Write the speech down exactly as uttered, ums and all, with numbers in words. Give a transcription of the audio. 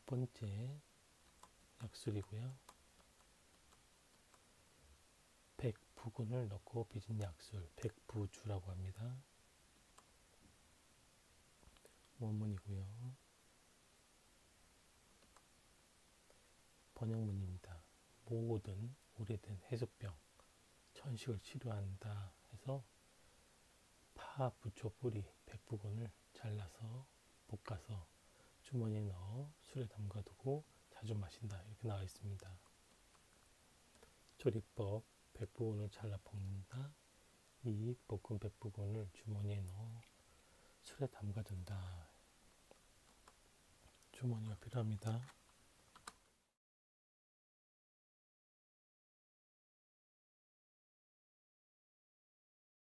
첫 번째 약술이고요. 백부근을 넣고 빚은 약술, 백부주라고 합니다. 원문이고요. 번역문입니다. 모든 오래된 해수병, 천식을 치료한다 해서 파, 부초, 뿌리, 백부근을 잘라서 볶아서 주머니에 넣어 술에 담가두고 자주 마신다 이렇게 나와 있습니다. 조리법, 백부근을 잘라 볶는다. 이 볶은 백부근을 주머니에 넣어 술에 담가둔다. 주머니가 필요합니다.